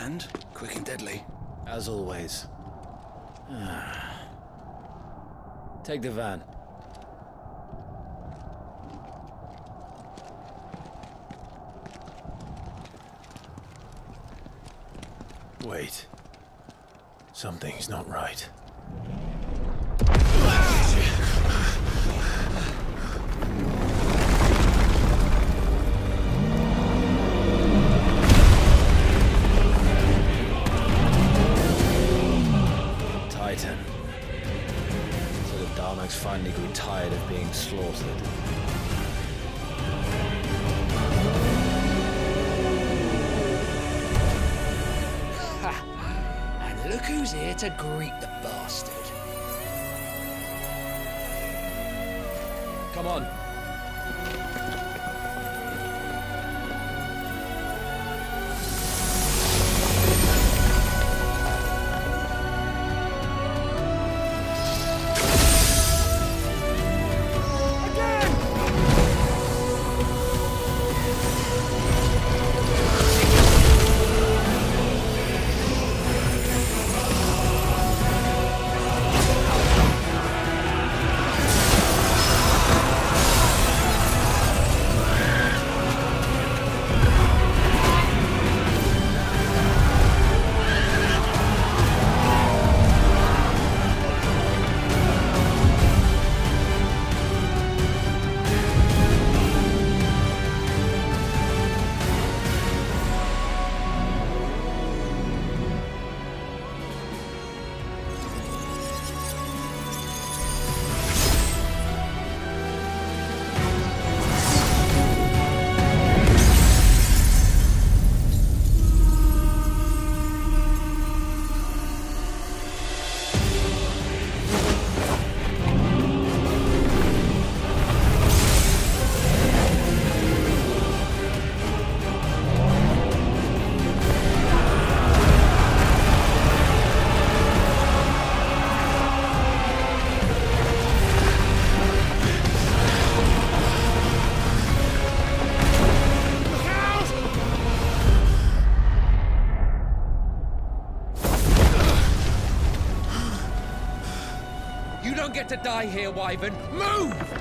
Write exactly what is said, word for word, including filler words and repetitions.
And quick and deadly. As always. Take the van. Wait. Something's not right. Titan. So the Daleks finally grew tired of being slaughtered. And look who's here to greet the bastard. Come on. You don't get to die here, Wyvern. Move!